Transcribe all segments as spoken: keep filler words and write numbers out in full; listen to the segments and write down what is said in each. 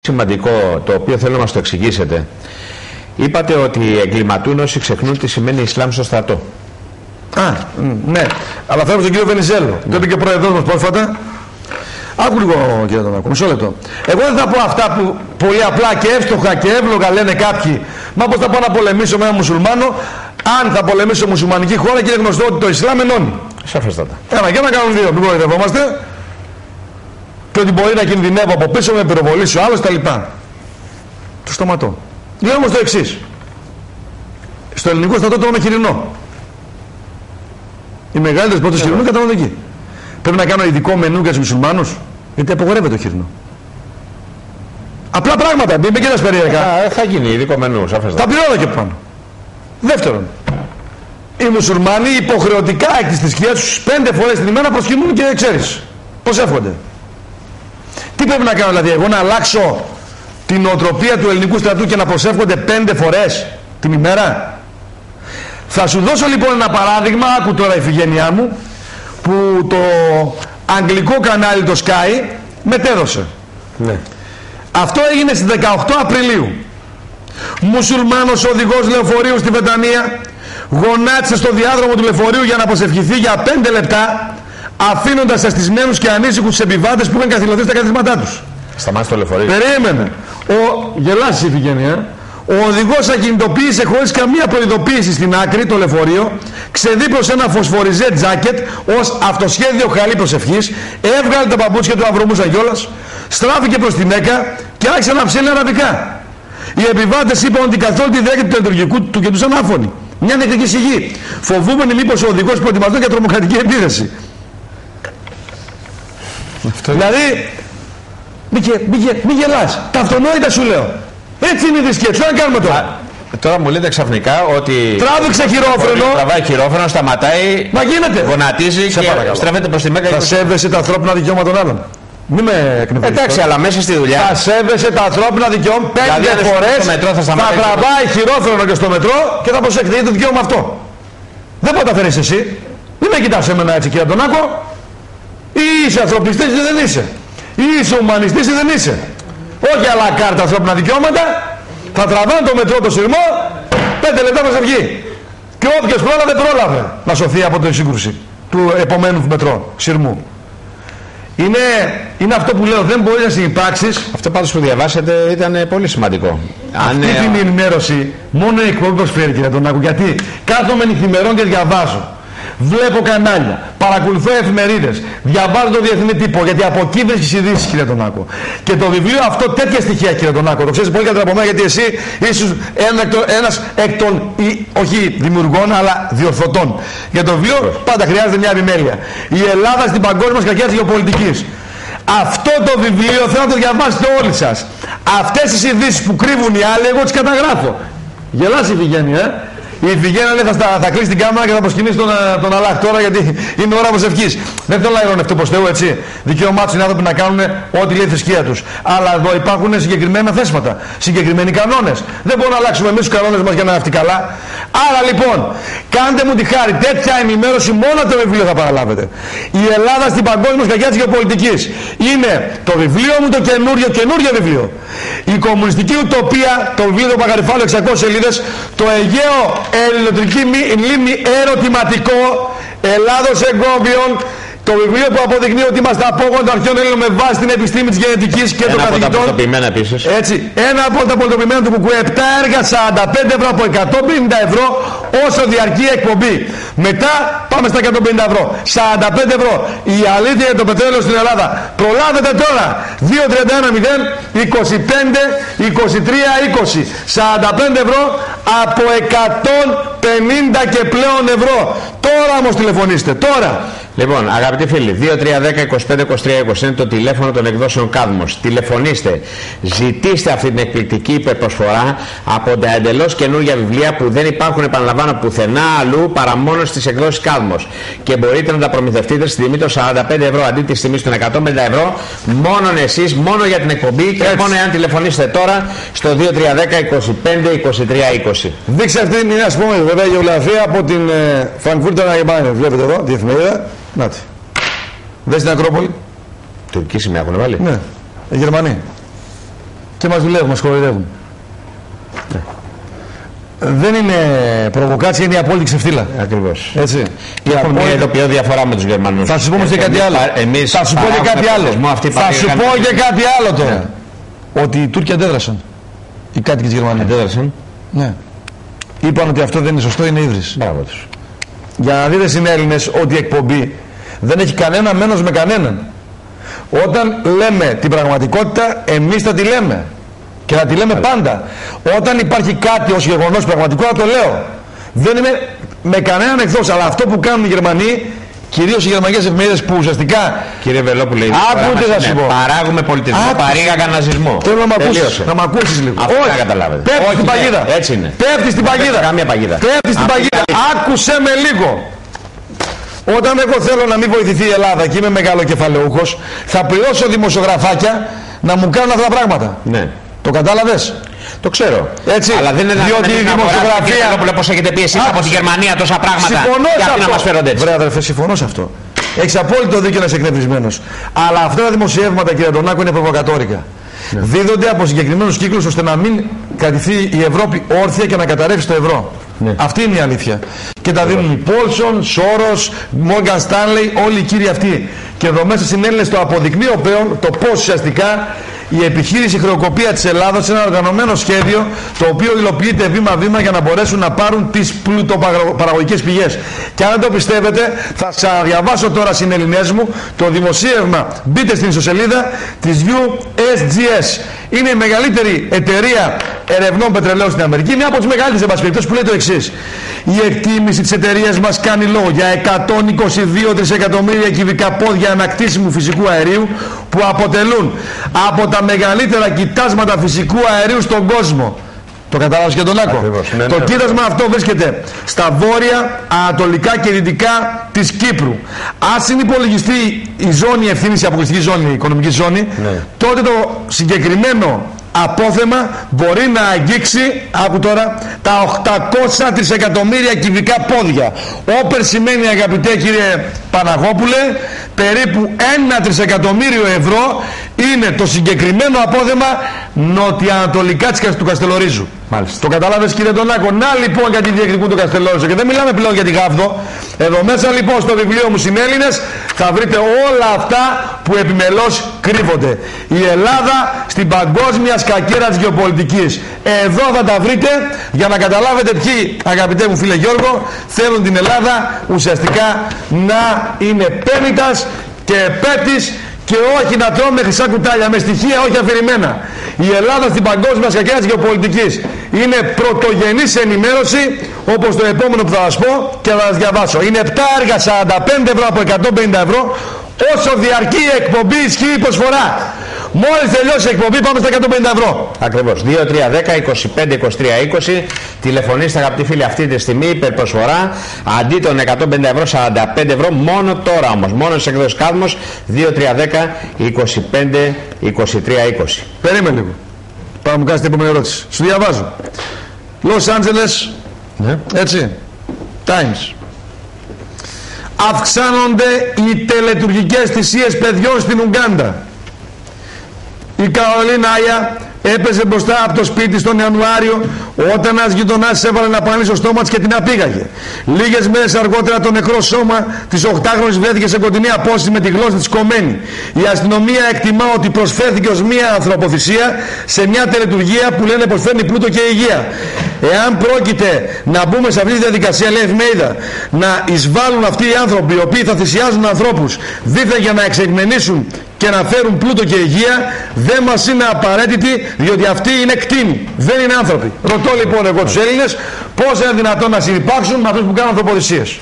Σημαντικό, το οποίο θέλω να μας το εξηγήσετε. Είπατε ότι εγκληματούν όσοι ξεχνούν τι σημαίνει Ισλάμ στο στρατό. Α, ναι. Αλλά θέλω τον κύριο Βενιζέλο. Το είπε και ο πρόεδρος μας πρόσφατα. Άκου λίγο, κύριε Τονάκο, μισό λεπτό. Εγώ δεν θα πω αυτά που πολύ απλά και εύστοχα και εύλογα λένε κάποιοι. Μα πώς θα πάω να πολεμήσω με έναν μουσουλμάνο, αν θα πολεμήσω μουσουλμανική χώρα και είναι γνωστό ότι το Ισλάμ ενώνει. Σαφέστατα. Ένα και ένα κάνουν δύο. Μην κοροϊδευόμαστε. Και ότι μπορεί να κινδυνεύω από πίσω με πυροβολήσει ο άλλος τα λοιπά. Το σταματώ. Λέω όμως το εξής. Στο ελληνικό στρατό τρώμε χοιρινό. Οι μεγαλύτερες πρώτες χοιρινού καταναλώνται εκεί. Πρέπει να κάνω ειδικό μενού για τους μουσουλμάνους, γιατί απογορεύεται το χοιρινό. Απλά πράγματα, μην με κοιτάς περίεργα. Α, θα γίνει ειδικό μενού, σαφέστατα. Τα πληρώνω και πάνω. Δεύτερον, οι μουσουλμάνοι υποχρεωτικά εκ της θρησκείας τους πέντε φορές την ημέρα προσκυνούν και ξέρεις πώς εύχονται. Τι πρέπει να κάνω δηλαδή, εγώ να αλλάξω την νοοτροπία του ελληνικού στρατού και να προσεύχονται πέντε φορές την ημέρα? Θα σου δώσω λοιπόν ένα παράδειγμα, άκου τώρα η Ιφηγένειά μου, που το αγγλικό κανάλι το Sky μετέδωσε. Ναι. Αυτό έγινε στις δεκαοκτώ Απριλίου. Μουσουλμάνος οδηγός λεωφορείου στη Βρετανία γονάτισε στο διάδρομο του λεωφορείου για να προσευχηθεί για πέντε λεπτά, αφήνοντας αστισμένους και ανήσυχους τους επιβάτες που είχαν καθυλωθεί στα καθίσματά τους. Σταμάτησε το λεωφορείο. Περίμενε. Ο... Γελάσεις η Ιφηγένεια. Ο οδηγός ακινητοποίησε χωρίς καμία προειδοποίηση στην άκρη το λεωφορείο, ξεδίπλωσε ένα φωσφοριζέ τζάκετ ως αυτοσχέδιο χαλί προσευχής, έβγαλε τα παπούτσια του, αβρωμούσαν κιόλας, στράφηκε προς τη Μέκα και άρχισε να ψέλνει αραβικά. Οι επιβάτες είπαν ότι καθ' όλη τη διάρκεια του τελετουργικού του κοιτούσαν άφωνοι. Μια νεκρική σιγή. Φοβούμενοι μήπως ο οδηγός προετοιμαζόταν για τρομοκρατική επίθεση. Αυτό... Δηλαδή, μη, μη, μη γελάς. Τα αυτονόητα σου λέω. Έτσι είναι η θρησκεία. Τι να κάνουμε τώρα? Α, τώρα μου λέτε ξαφνικά ότι τράβηξε χειρόφρενο. Τραβάει χειρόφρενο, σταματάει. Μα γίνεται. Γονατίζει και παρακαλώ. Στρέφεται προς τη Μέκα. Θα σέβεσαι τα ανθρώπινα δικαιώματα των άλλων. Μην με εκνευρίζεις. Εντάξει, αλλά μέσα στη δουλειά. Θα σέβεσαι τα ανθρώπινα δικαιώματα. Πέντε δηλαδή, φορές μετρό θα, θα τραβάει χειρόφρενο και στο μετρό και θα προσεκτεί το δικαίωμα αυτό. Δεν μπορεί να τα φέρεις εσύ. Μην με κοιτάς εμένα έτσι, κύριε Αντωνάκο. Ή είσαι ανθρωπιστής ή δεν είσαι. Ή είσαι ουμανιστής ή δεν είσαι. Όχι αλλά κάρτα ανθρώπινα δικαιώματα. Θα τραβάνε το μετρό το σειρμό, πέντε λεπτά προσευχή. Και όποιος πρόλαβε πρόλαβε να σωθεί από την σύγκρουση του επομένου μετρό, σειρμού. Είναι, είναι αυτό που λέω, δεν μπορεί να συνυπάρξεις. Αυτό πάντως που διαβάσατε ήταν πολύ σημαντικό. Αυτή Αν, την ενημέρωση μόνο η εκπομπή προσφέρει, κύριε Αντωνάκου, γιατί κάθομαι νυχθημερών και διαβάζω. Βλέπω κανάλια, παρακολουθώ εφημερίδες, διαβάζω το διεθνή τύπο, γιατί από εκεί βρίσκεις ειδήσεις, κύριε Τονάκο. Και το βιβλίο αυτό τέτοια στοιχεία, κύριε Τονάκο, το ξέρεις πολύ καλύτερα από μένα, γιατί εσύ ήσουν ένας εκ των, ή, όχι δημιουργών, αλλά διορθωτών. Για το βιβλίο πάντα χρειάζεται μια επιμέλεια. Η Ελλάδα στην παγκόσμια σκακιά της γεωπολιτικής. Αυτό το βιβλίο θέλω να το διαβάσετε όλοι σας. Αυτές τις ειδήσεις που κρύβουν οι άλλοι, εγώ τις καταγράφω. Γελάς η Ιφηγένεια, ε? Η Ιφηγένεια λέει θα, θα κλείσει την κάμερα και θα προσκυνήσει τον, τον Αλλάχ τώρα, γιατί είναι ώρα προσευχής. Δεν θέλω να ειρωνευτώ προς Θεού, έτσι. Δικαίωμά τους είναι άνθρωποι να κάνουν ό,τι λέει η θρησκεία τους. Αλλά εδώ υπάρχουν συγκεκριμένα θέσματα, συγκεκριμένοι κανόνες. Δεν μπορούμε να αλλάξουμε εμείς τους κανόνες μας για να είναι αυτοί καλά. Άρα λοιπόν, κάντε μου τη χάρη, τέτοια ενημέρωση μόνο το βιβλίο θα παραλάβετε. Η Ελλάδα στην παγκόσμια σκακιά της γεωπολιτικής. Είναι το βιβλίο μου το καινούριο, καινούριο βιβλίο. Η κομμουνιστική ουτοπία, το βιβλίο του Παγαριφάλου, εξακόσιες σελίδες, το Αιγαίο ελληνοτρική λίμνη ερωτηματικό, Ελλάδος εγκόβιον, το βιβλίο που αποδεικνύει ότι είμαστε απόγονοι των αρχαίων Έλληνων με βάση την επιστήμη της γενετικής και των καθηγητών. Ένα από τα πολιτοποιημένα επίσης. Έτσι, ένα από τα πολιτοποιημένα του Κουκουέ, επτά έργα, σαράντα πέντε ευρώ από εκατόν πενήντα ευρώ όσο διαρκεί η εκπομπή. Μετά πάμε στα εκατόν πενήντα ευρώ. σαράντα πέντε ευρώ. Η αλήθεια για το πετρέλαιο στην Ελλάδα. Προλάβετε τώρα. δύο τριάντα ένα μηδέν είκοσι πέντε είκοσι τρία είκοσι. σαράντα πέντε ευρώ από εκατόν πενήντα και πλέον ευρώ. Τώρα όμως τηλεφωνήστε. Τώρα. Λοιπόν, αγαπητοί φίλοι, δύο τρία ένα μηδέν είκοσι πέντε είκοσι τρία είκοσι είναι το τηλέφωνο των εκδόσεων Κάδμος. Τηλεφωνήστε, ζητήστε αυτή την εκπληκτική υπερπροσφορά από τα εντελώς καινούργια βιβλία που δεν υπάρχουν, επαναλαμβάνω, πουθενά αλλού παρά μόνο στις εκδόσεις Κάδμος. Και μπορείτε να τα προμηθευτείτε στη τιμή των σαράντα πέντε ευρώ αντί της τιμής των εκατόν πενήντα ευρώ, μόνο εσείς, μόνο για την εκπομπή και έτσι. Μόνο εάν τηλεφωνήσετε τώρα στο δύο τρία ένα μηδέν είκοσι πέντε είκοσι τρία είκοσι. Δείξτε αυτή είναι, ας πούμε, βέβαια η γεωγραφία από την Frankfurter Allgemeine. Βλέπετε εδώ, τη εφημερίδα. Νάτι. Δες την Ακρόπολη. Τουρκική σημαία έχουν βάλει. Ναι. Οι Γερμανοί. και μας δουλεύουν, μας κοροϊδεύουν. Ναι. Δεν είναι προβοκάτσια, είναι η απόλυτη ξεφτύλα. Ακριβώς. Έτσι. Έχουμε μια ειδοποιώ διαφορά με τους Γερμανούς. Θα σου πω και κάτι άλλο. Εμείς θα σου πω και κάτι άλλο. Θα σου πω και κάτι άλλο τώρα. Ναι. Ότι οι Τούρκοι αντέδρασαν. Οι κάτοικοι της Γερμανίας. Αντέδρασαν. Ναι. Είπαν ότι αυτό δεν είναι σωστό, είναι ίδρυση. Μπράβο τους. Για να δείτε συνέλληνες ότι η εκπομπή δεν έχει κανένα μένος με κανέναν. Όταν λέμε την πραγματικότητα, εμείς θα τη λέμε. Και θα τη λέμε πάντα. Όταν υπάρχει κάτι ως γεγονός πραγματικό, θα το λέω. Δεν είμαι με κανέναν εχθρός, αλλά αυτό που κάνουν οι Γερμανοί, κυρίως οι γερμανικές εφημερίδες που ουσιαστικά. Κύριε Βελόπουλε, άκου τι θα σου πω. Παράγουμε πολιτισμό, παρήγαγαν ναζισμό. Θέλω να μ' ακούσεις, να μ' ακούσεις λίγο. Αυτό όχι, να καταλάβετε. Πέφτει στην παγίδα. Ναι, έτσι είναι. Πέφτει στην παγίδα. Καμία παγίδα. Πέφτει στην παγίδα. Άκουσέ με λίγο. Όταν εγώ θέλω να μην βοηθηθεί η Ελλάδα και είμαι μεγαλοκεφαλαιούχος, θα πληρώσω δημοσιογραφάκια να μου κάνουν αυτά τα πράγματα. Ναι. Το κατάλαβες? Το ξέρω. Έτσι. Αλλά δεν είναι διότι η δημοσιογραφία. Πώς έχετε πει εσείς από τη Γερμανία τόσα πράγματα. Συμφωνώ και σε αυτό. Να μας φέρονται έτσι. Βρε αδερφέ, συμφωνώ σε αυτό. Έχεις απόλυτο δίκιο να είσαι εκνευρισμένος. Αλλά αυτά τα δημοσιεύματα, κύριε Αντωνάκο, είναι προβοκατόρικα. Ναι. Δίδονται από συγκεκριμένους κύκλους ώστε να μην κρατηθεί η Ευρώπη όρθια και να καταρρεύσει το ευρώ. Ναι. Αυτή είναι η αλήθεια. Και τα δίνουν οι Πόλσον, Σόρος, Μόργαν Στάνλεϊ, όλοι οι κύριοι αυτοί. Και εδώ μέσα συνέλληνες το αποδεικνύει πλέον το πώς ουσιαστικά η επιχείρηση χρεοκοπία της Ελλάδας είναι ένα οργανωμένο σχέδιο το οποίο υλοποιείται βήμα-βήμα για να μπορέσουν να πάρουν τις πλουτοπαραγωγικές πηγές. Και αν δεν το πιστεύετε, θα ξαναδιαβάσω τώρα συνελληνές μου το δημοσίευμα. Μπείτε στην ιστοσελίδα της γιου ες τζι ες. Είναι η μεγαλύτερη εταιρεία ερευνών πετρελαίου στην Αμερική, μια από τις μεγαλύτερες εν πάση περιπτώσει, που λέει το εξής. Η εκτίμηση της εταιρείας μας κάνει λόγο για εκατόν είκοσι δύο τρισεκατομμύρια κυβικά πόδια ανακτήσιμου φυσικού αερίου που αποτελούν από τα μεγαλύτερα κοιτάσματα φυσικού αερίου στον κόσμο. Το κατάλαβες και τον Άκο. Ναι, το ναι, κοίτασμα ναι. αυτό βρίσκεται στα βόρεια, ανατολικά και δυτικά της Κύπρου. Αν συνυπολογιστεί η ζώνη ευθύνης, η αποκλειστική ζώνη, η οικονομική ζώνη, ναι. τότε το συγκεκριμένο απόθεμα μπορεί να αγγίξει, άκου τώρα, τα οκτακόσια τρισεκατομμύρια κυβικά πόδια. Όπερ σημαίνει, αγαπητέ κύριε Παναγόπουλε, περίπου ένα τρισεκατομμύριο ευρώ είναι το συγκεκριμένο απόθεμα νοτιοανατολικά του Καστελορίζου. Μάλιστα. Το κατάλαβες, κύριε Τονάκο? Να λοιπόν γιατί διεκδικούν το Καστελόριζο. Και δεν μιλάμε πλέον για τη Γάβδο. Εδώ μέσα λοιπόν στο βιβλίο μου συνέλληνες θα βρείτε όλα αυτά που επιμελώς κρύβονται. Η Ελλάδα στην παγκόσμια σκακέρα της γεωπολιτικής. Εδώ θα τα βρείτε για να καταλάβετε ποιοι, αγαπητέ μου φίλε Γιώργο, θέλουν την Ελλάδα ουσιαστικά να είναι πένητας και επέτης και όχι να τρώμε χρυσά κουτάλια με στοιχεία όχι αφηρημένα. Η Ελλάδα στην παγκόσμια σκακέρα της γεωπολιτικής είναι πρωτογενής ενημέρωση, όπως το επόμενο που θα σας πω και θα σας διαβάσω. Είναι επτά έργα σαράντα πέντε ευρώ από εκατόν πενήντα ευρώ. Όσο διαρκεί η εκπομπή ισχύει η προσφορά. Μόλις τελειώσει η εκπομπή πάμε στα εκατόν πενήντα ευρώ. Ακριβώς. δύο τρία ένα μηδέν είκοσι πέντε είκοσι τρία είκοσι. Τηλεφωνήστε αγαπητοί φίλοι αυτή τη στιγμή, υπερπροσφορά. Αντί των εκατόν πενήντα ευρώ, σαράντα πέντε ευρώ. Μόνο τώρα όμως. Μόνο στις εκδόσεις Κάδμος. δύο τρία ένα μηδέν είκοσι πέντε είκοσι τρία είκοσι. Περίμενε λίγο. Πάμε να μου κάνεις την επόμενη ερώτηση. Σου διαβάζω. Los Angeles. Ναι. Έτσι. Times. Αυξάνονται οι τελετουργικές θυσίες παιδιών στην Ουγκάντα. Η Καρολίνα Άγια έπεσε μπροστά από το σπίτι στον Ιανουάριο όταν ένας γειτονάς έβαλε να πάνει στο στόμα της και την απήγαγε. Λίγες μέρες αργότερα το νεκρό σώμα της οκτάχρονης βρέθηκε σε κοντινή απόσταση με τη γλώσσα της κομμένη. Η αστυνομία εκτιμά ότι προσφέρθηκε ως μια ανθρωποθυσία σε μια τελετουργία που λένε πως φέρνει πλούτο και υγεία. Εάν πρόκειται να μπούμε σε αυτή τη διαδικασία, λέει εφημερίδα, να εισβάλλουν αυτοί οι άνθρωποι οι οποίοι θα θυσιάζουν ανθρώπους δίθεν για να εξεκμενήσουν και να φέρουν πλούτο και υγεία, δεν μας είναι απαραίτητοι, διότι αυτοί είναι κτήνοι, δεν είναι άνθρωποι. Ρωτώ λοιπόν εγώ τους Έλληνες πώς είναι δυνατόν να συνυπάρξουν με αυτούς που κάνουν ανθρωποδυσίες.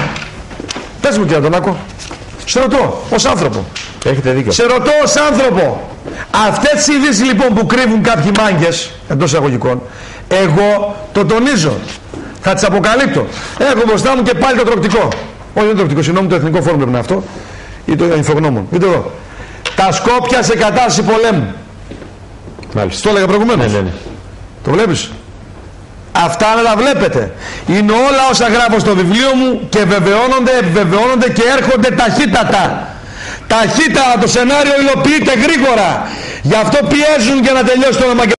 Πες μου κύριε Αντωνάκο, σε ρωτώ ως άνθρωπο. Έχετε δίκιο. Σε ρωτώ ως άνθρωπο. Αυτές τις ειδήσεις λοιπόν που κρύβουν κάποιοι μάγκες εντός εισαγωγικών, εγώ το τονίζω, θα τις αποκαλύπτω. Έχω μπροστά μου και πάλι το τροκτικό. Όχι δεν το τροκτικό, συγγνώμη, το Εθνικό Φόρουμ πρέπει να είναι αυτό. Ή το Ινφογνώμων. Δείτε εδώ. Τα Σκόπια σε κατάσταση πολέμου. Μάλιστα. Το έλεγα προηγουμένως. Ναι, ναι, ναι. Το βλέπεις? Αυτά να τα βλέπετε. Είναι όλα όσα γράφω στο βιβλίο μου και βεβαιώνονται, επιβεβαιώνονται και έρχονται ταχύτατα. Ταχύτατα το σενάριο υλοποιείται γρήγορα. Γι' αυτό πιέζουν για να τελειώσει το